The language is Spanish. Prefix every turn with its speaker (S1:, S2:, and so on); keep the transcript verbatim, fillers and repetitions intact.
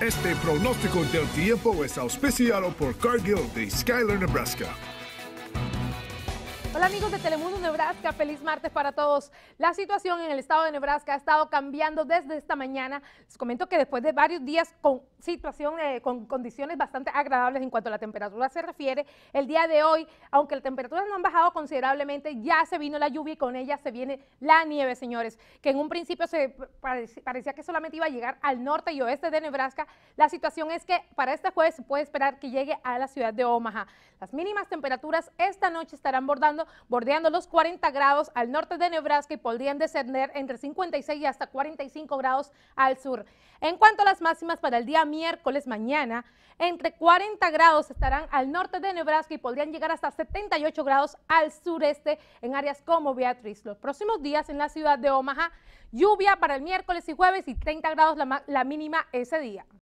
S1: Este pronóstico del tiempo es auspiciado por Cargill de Schuyler, Nebraska.
S2: Hola amigos de Telemundo Nebraska, feliz martes para todos. La situación en el estado de Nebraska ha estado cambiando desde esta mañana. Les comento que después de varios días con situación, eh, con condiciones bastante agradables en cuanto a la temperatura se refiere, el día de hoy, aunque las temperaturas no han bajado considerablemente, ya se vino la lluvia y con ella se viene la nieve, señores, que en un principio se parecía, parecía que solamente iba a llegar al norte y oeste de Nebraska. La situación es que para este jueves se puede esperar que llegue a la ciudad de Omaha. Las mínimas temperaturas esta noche estarán bordando bordeando los cuarenta grados al norte de Nebraska y podrían descender entre cincuenta y seis y hasta cuarenta y cinco grados al sur. En cuanto a las máximas para el día miércoles mañana, entre cuarenta grados estarán al norte de Nebraska y podrían llegar hasta setenta y ocho grados al sureste en áreas como Beatriz. Los próximos días en la ciudad de Omaha, lluvia para el miércoles y jueves y treinta grados la, la mínima ese día.